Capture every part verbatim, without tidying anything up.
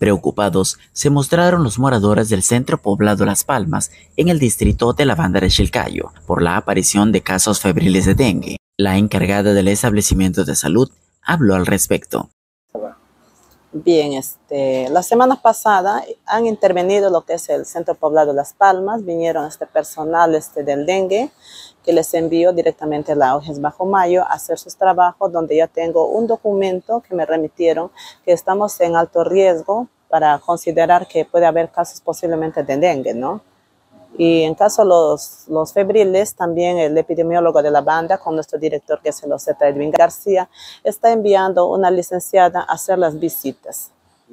Preocupados se mostraron los moradores del centro poblado Las Palmas, en el distrito de la Banda de Chilcayo, por la aparición de casos febriles de dengue. La encargada del establecimiento de salud habló al respecto. Bien, este, la semana pasada han intervenido lo que es el centro poblado Las Palmas, vinieron este personal este, del dengue, que les envió directamente a la O N G Bajo Mayo a hacer sus trabajos, donde ya tengo un documento que me remitieron, que estamos en alto riesgo para considerar que puede haber casos posiblemente de dengue, ¿no? Y en caso de los, los febriles, también el epidemiólogo de la banda, con nuestro director, que es el O C T Edwin García, está enviando una licenciada a hacer las visitas.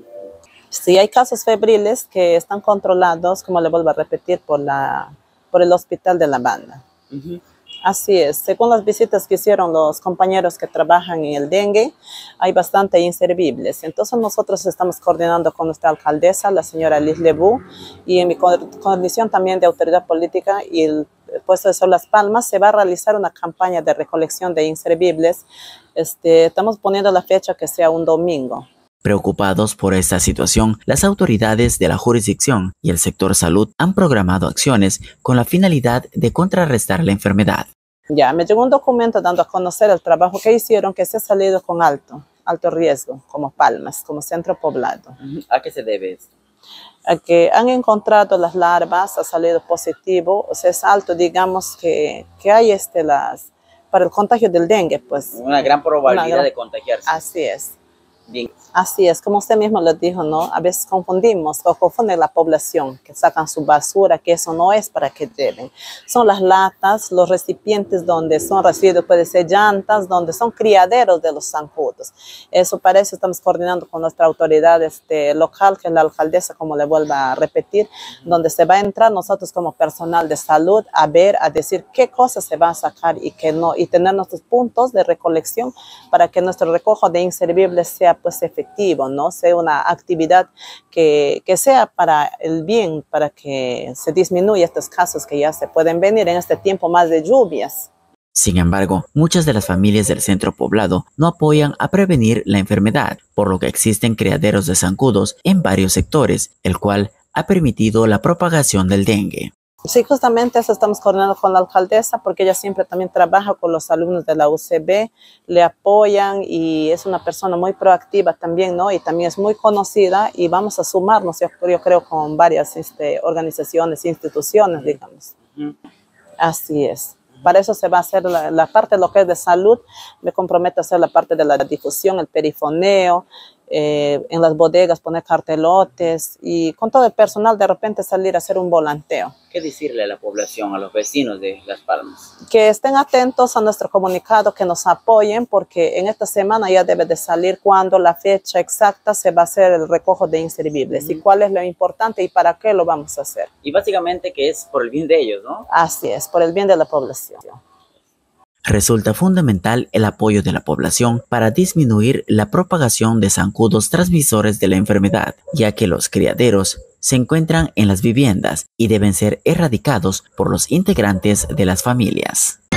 Si hay casos febriles que están controlados, como le vuelvo a repetir, por, la, por el hospital de la banda. Uh-huh. Así es, según las visitas que hicieron los compañeros que trabajan en el dengue, hay bastante inservibles. Entonces nosotros estamos coordinando con nuestra alcaldesa, la señora Liz Lebu, y en mi condición también de autoridad política y el puesto de Sol Las Palmas, se va a realizar una campaña de recolección de inservibles. Este, estamos poniendo la fecha que sea un domingo. Preocupados por esta situación, las autoridades de la jurisdicción y el sector salud han programado acciones con la finalidad de contrarrestar la enfermedad. Ya, me llegó un documento dando a conocer el trabajo que hicieron, que se ha salido con alto, alto riesgo, como Palmas, como centro poblado. ¿A qué se debe esto? A que han encontrado las larvas, ha salido positivo, o sea, es alto, digamos, que, que hay este, las, para el contagio del dengue, pues. Una gran probabilidad una gran, de contagiarse. Así es. Bien. Así es, como usted mismo lo dijo, ¿no? A veces confundimos o confunde la población, que sacan su basura, que eso no es para que lleven. Son las latas, los recipientes donde son residuos, puede ser llantas, donde son criaderos de los zancudos. Eso para eso estamos coordinando con nuestra autoridad este, local, que es la alcaldesa, como le vuelvo a repetir, donde se va a entrar nosotros como personal de salud a ver, a decir qué cosas se va a sacar y qué no, y tener nuestros puntos de recolección para que nuestro recojo de inservibles sea pues efectivo, ¿no? Sea una actividad que, que sea para el bien, para que se disminuya estos casos que ya se pueden venir en este tiempo más de lluvias. Sin embargo, muchas de las familias del centro poblado no apoyan a prevenir la enfermedad, por lo que existen criaderos de zancudos en varios sectores, el cual ha permitido la propagación del dengue. Sí, justamente eso estamos coordinando con la alcaldesa, porque ella siempre también trabaja con los alumnos de la U C B, le apoyan y es una persona muy proactiva también, ¿no? Y también es muy conocida y vamos a sumarnos, yo, yo creo, con varias este, organizaciones, instituciones, digamos. Uh-huh. Así es. Para eso se va a hacer la, la parte de lo que es de salud, me comprometo a hacer la parte de la difusión, el perifoneo, eh, en las bodegas poner cartelotes y con todo el personal de repente salir a hacer un volanteo. ¿Qué decirle a la población, a los vecinos de Las Palmas? Que estén atentos a nuestro comunicado, que nos apoyen, porque en esta semana ya debe de salir cuando la fecha exacta se va a hacer el recojo de inservibles uh-huh. y cuál es lo importante y para qué lo vamos a hacer. Y básicamente que es por el bien de ellos, ¿no? Así es, por el bien de la población. Resulta fundamental el apoyo de la población para disminuir la propagación de zancudos transmisores de la enfermedad, ya que los criaderos se encuentran en las viviendas y deben ser erradicados por los integrantes de las familias.